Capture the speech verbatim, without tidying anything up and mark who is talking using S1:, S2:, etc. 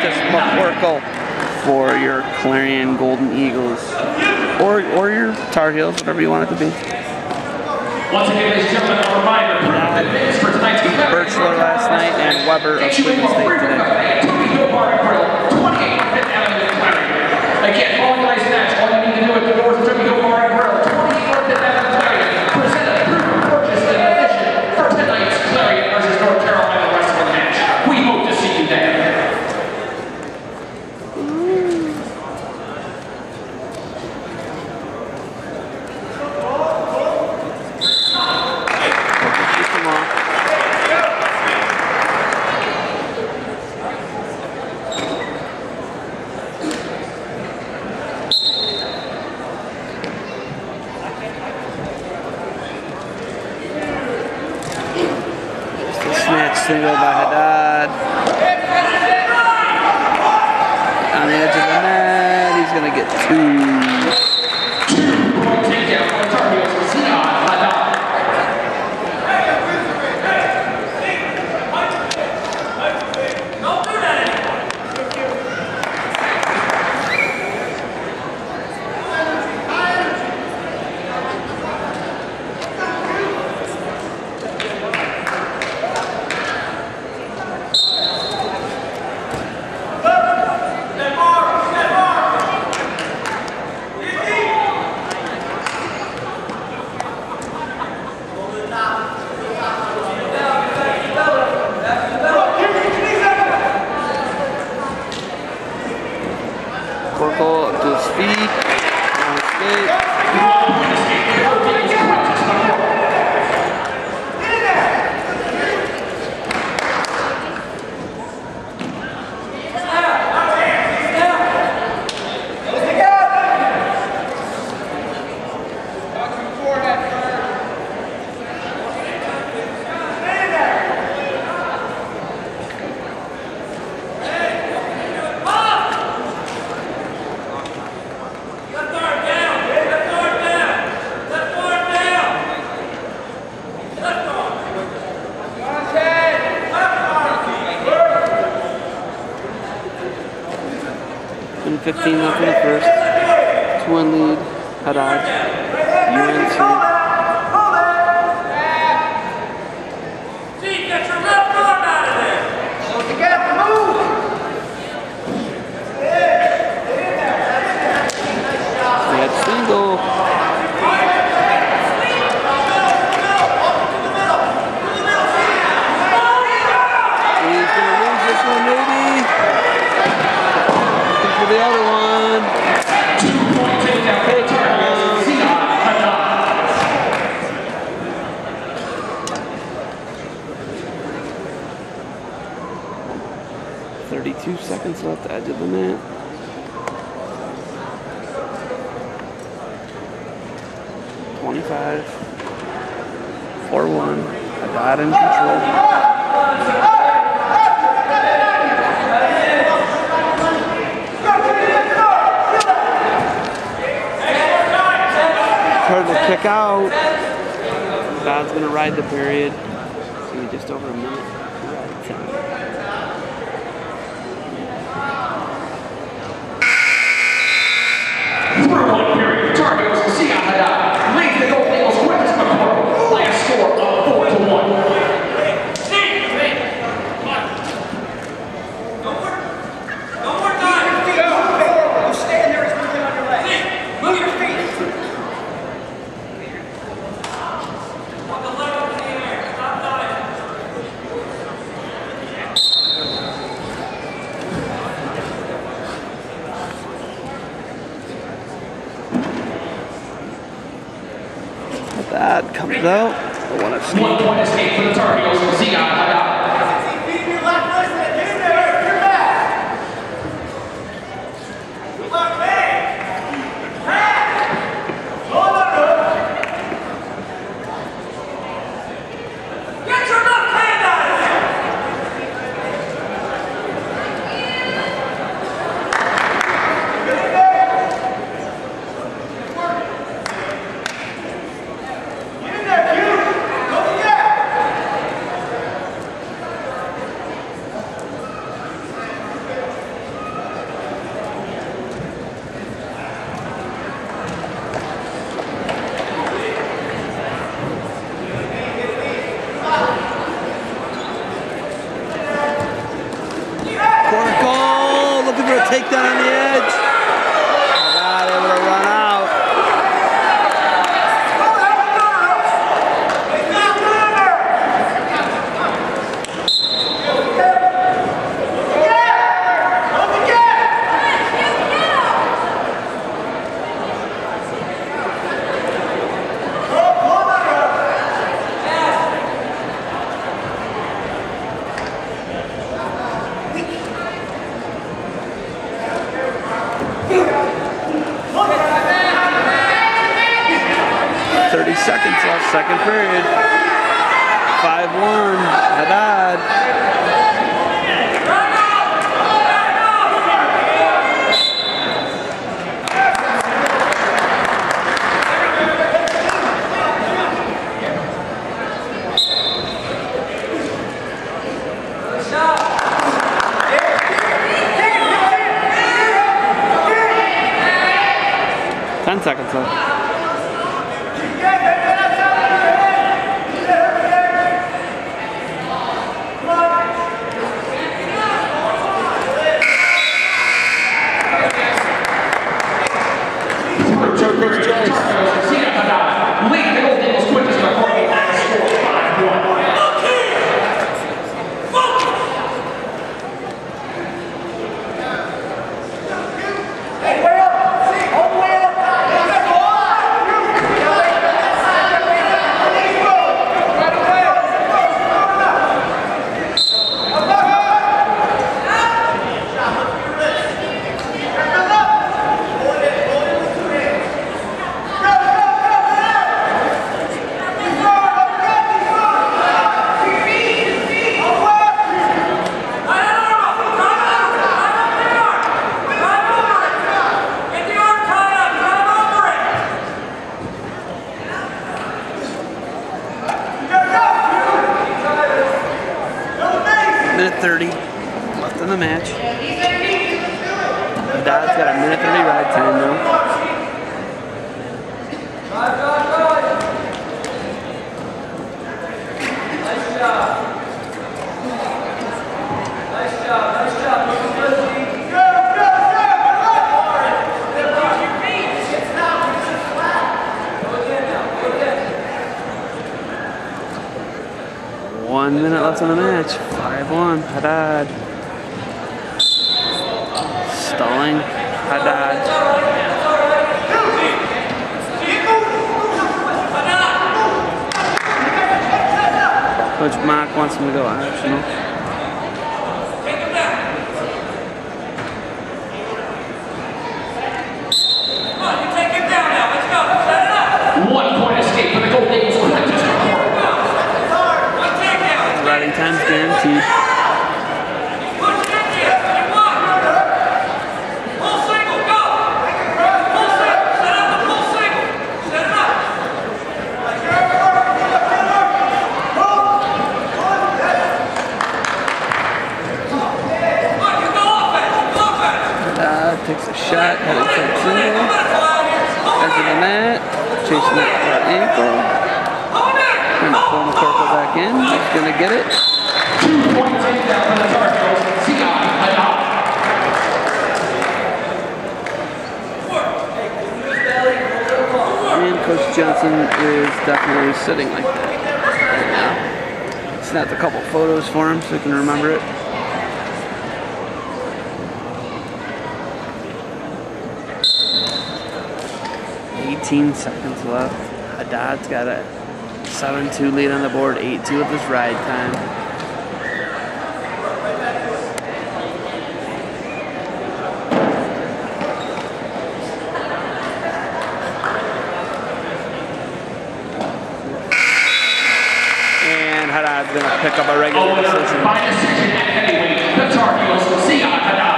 S1: Marcus McCorkle for your Clarion Golden Eagles, or or your Tar Heels, whatever you want it to be.
S2: Once again, ladies and gentlemen, a reminder for tonight's
S1: beat Birchler last night and Weber of Cleveland State today.
S2: twenty-eight Fifth Avenue Clarion. Again, following tonight's match, all you need to do at the doors of Trippy Hill Bar and Grill, twenty-eight Fifth Avenue Clarion, presented through purchase and admission for tonight's Clarion versus North Carolina wrestling match. We hope to see you there.
S1: Single by Haddad. On the edge of the net, he's going to get two.
S2: Two-point takedown by Tar Heels, Zion Haddad.
S1: Corkle up to his feet. On his feet. fifteen left in the first. Two one lead. Haddad. U N C.
S2: Get your left arm out of there. So together, move.
S1: That single. He's gonna lose this one, maybe. For the other one.
S2: Two-point takedown for the Tar Heels, Zion Haddad.
S1: thirty-two seconds left, the edge of the mat. twenty-five. four one. Haddad in control. Hard to kick out. Haddad's gonna ride the period. It's gonna be just over a minute.
S2: Through one period, Tar Heels, Zion Haddad leads the Golden Eagles Marcus McCorkle by a score of four to one.
S1: That comes out. I want to see.
S2: One point escape for the Tar Heels, Zion Haddad.
S1: takedown on the edge. Not able to run out. thirty seconds left, second period. five one, Haddad. ten seconds left. minute thirty left in the match. Haddad's got a minute thirty ride time now. Nice job. Nice job. Nice job. One minute left in the match. five one, Haddad. Stalling, Haddad. Coach Mark wants him to go optional. One point escape for the Golden Eagles. Riding time's guaranteed. Full single, go! Full single, set up the full single. Set it up. Uh, takes a shot, headed to single. Edge of the mat, chasing that right ankle. Trying to pull McCorkle back in. He's going to get it. Two point takedown for the Tar Heels. Zion Haddad. And Coach Johnson is definitely sitting like that right now. Snapped a couple photos for him so he can remember it. eighteen seconds left. Haddad's got a seven two lead on the board, eight two with this ride time. And Haddad's going to pick up a regular decision. By decision at heavyweight, the Tar Heels, Zion Haddad.